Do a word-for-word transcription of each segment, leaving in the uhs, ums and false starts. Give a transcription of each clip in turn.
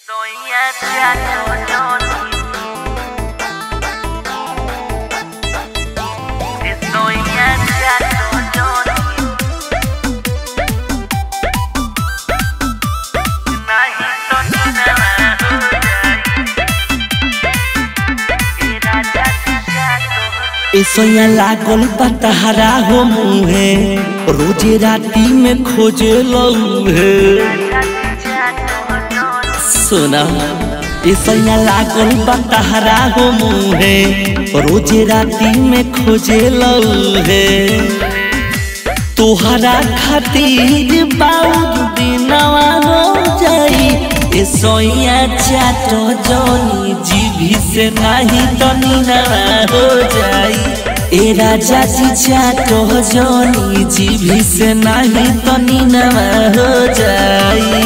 सोया लागल पतहरा हो मुहे रोजे राती में खोजे लौहे सुना सोया लागल पतहरा हो मुहे रोजे राती में खोजे लौहे तोहरा खातिर बाउर दिनवा हो जाई ए सोया चाटो जोनी जीभी से नहीं तो नीनवा हो जाई ए राजा जी चाटो जोनी जीभी से नहीं तो नीनवा हो जाई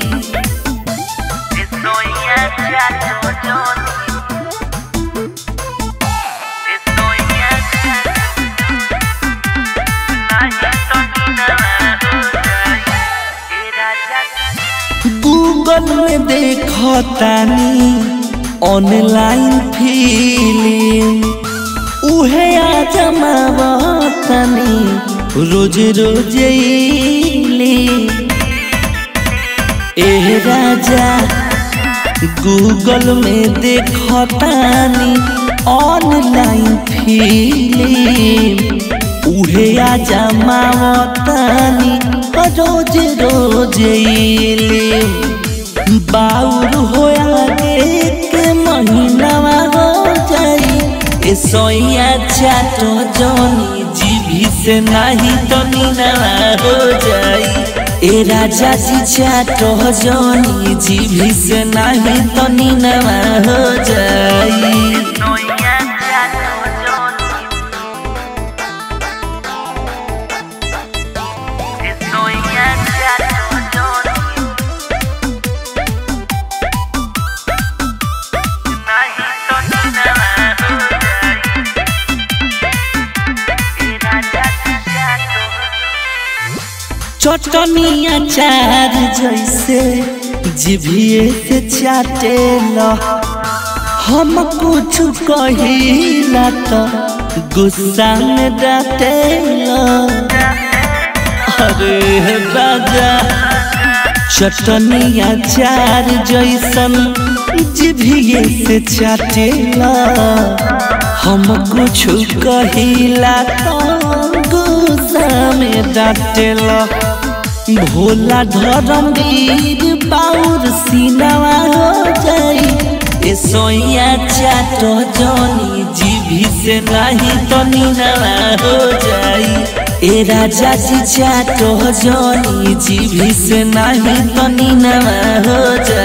गूगल में देखो तानी ऑनलाइन फिल्म उहे आजमावतानी रोज रोज ए राजा गूगल में देखो तानी ऑनलाइन फिल्म उहे आजमावतानी रोज रोज बाउर होया एक महीनावा हो जाई ए सोया चाटो जोनी जीभी से नहीं तो नीनवा हो जाई ए राजा जी चाटो जोनी जीभी से नहीं तो नीनवा हो जाई चटनी अचार जैसे जीभिए से चाटे ला हम कुछ कहिला तो गुस्सा में डांटे ला अरे राजा चटनी अचार जैसन जीभिए से चाटे ला हम कुछ कहिला तो गुस्सा में डांटे ला भोला धर्मवीर बाउर सीनावा हो जाई ए सोया चाटो जोनी जीभी से नहीं तो नीनवा हो जाई ए राजा जी चाटो जोनी जीभी से नहीं तो नीनवा हो जाई।